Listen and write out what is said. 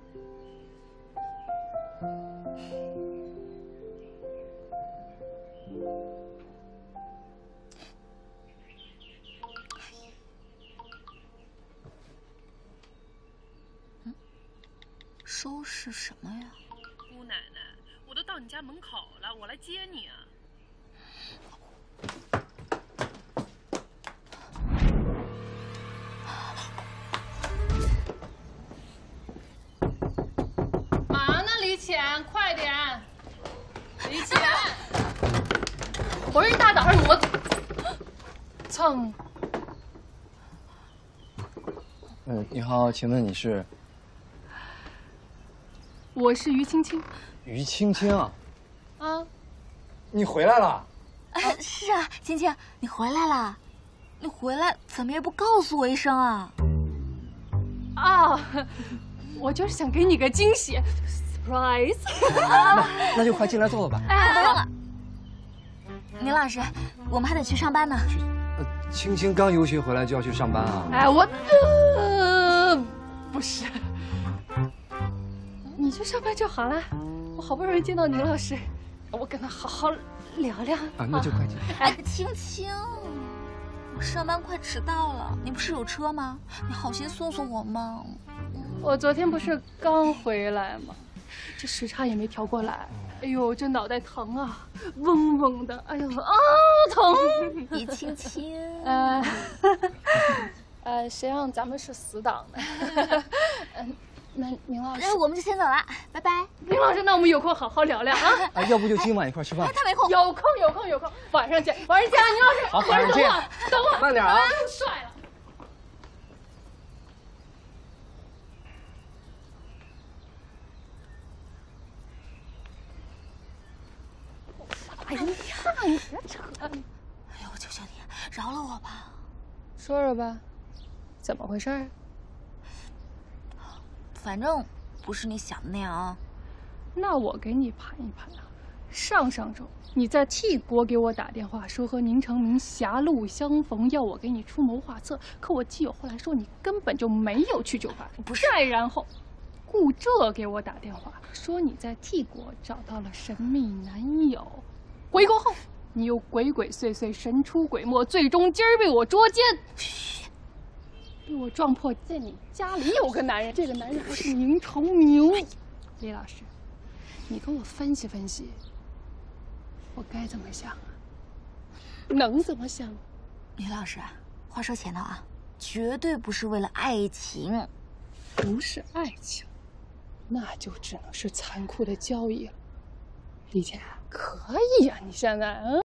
收拾什么呀？ 姑奶奶，我都到你家门口了，我来接你啊。 忙呢，李浅，快点！李浅，我说一大早上我蹭。 你好，请问你是？ 我是于青青。 于青青啊？ 啊， 你回来了？ 是啊，青青，你回来啦？你回来怎么也不告诉我一声啊？ 啊，我就是想给你个惊喜 ，surprise。 那就快进来坐坐吧。 哎，不用了。宁老师，我们还得去上班呢。 青青刚游学回来就要去上班啊？ 哎，我不是，你去上班就好了。我好不容易见到宁老师，我跟他好好聊聊。 啊，那就快进。 哎，青青，我上班快迟到了，你不是有车吗？你好心送送我嘛。 我昨天不是刚回来吗？这时差也没调过来。哎呦，这脑袋疼啊，嗡嗡的。哎呦啊，疼！ 李青青， 谁让咱们是死党呢？那宁老师， 我们就先走了，拜拜。 宁老师，那我们有空好好聊聊啊。 啊，要不就今晚一块吃饭？ 他没空。 有空，晚上见，宁老师。 好，晚上见。 等我， 慢点啊。 帅了。哎呀，你别扯！哎呦，我求求你，饶了我吧。 说说吧，怎么回事？ 反正不是你想的那样啊。 那我给你盘一盘啊。上周你在替国给我打电话，说和宁成明狭路相逢，要我给你出谋划策。可我基友后来说你根本就没有去酒吧。 不是。 再然后，顾浙给我打电话，说你在替国找到了神秘男友。回国后，你又鬼鬼祟祟、神出鬼没，最终今儿被我捉奸，被我撞破。见你家里有个男人，这个男人还是宁成明。李老师，你给我分析分析，我该怎么想啊？能怎么想？ 李老师，话说前头啊，绝对不是为了爱情， 不是爱情，那就只能是残酷的交易了。李姐。可以啊，你现在